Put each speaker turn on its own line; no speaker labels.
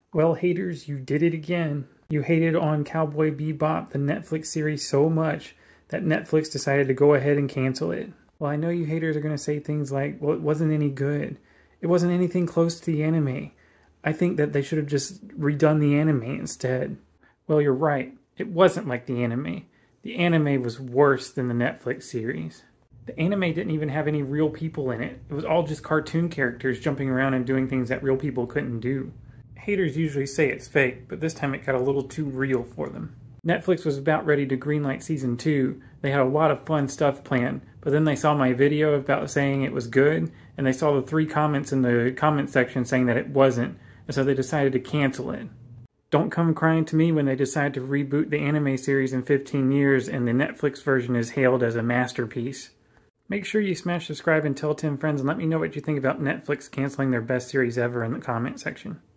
Well, haters, you did it again. You hated on Cowboy Bebop, the Netflix series, so much that Netflix decided to go ahead and cancel it. Well, I know you haters are going to say things like, well, it wasn't any good. It wasn't anything close to the anime. I think that they should have just redone the anime instead. Well, you're right. It wasn't like the anime. The anime was worse than the Netflix series. The anime didn't even have any real people in it. It was all just cartoon characters jumping around and doing things that real people couldn't do. Haters usually say it's fake, but this time it got a little too real for them. Netflix was about ready to greenlight season 2. They had a lot of fun stuff planned, but then they saw my video about saying it was good, and they saw the 3 comments in the comment section saying that it wasn't, and so they decided to cancel it. Don't come crying to me when they decide to reboot the anime series in 15 years and the Netflix version is hailed as a masterpiece. Make sure you smash subscribe and tell 10 friends and let me know what you think about Netflix canceling their best series ever in the comment section.